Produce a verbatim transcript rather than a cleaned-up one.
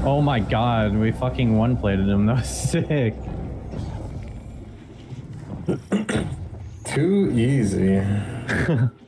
Oh my god, we fucking one-plated him. That was sick. Too easy.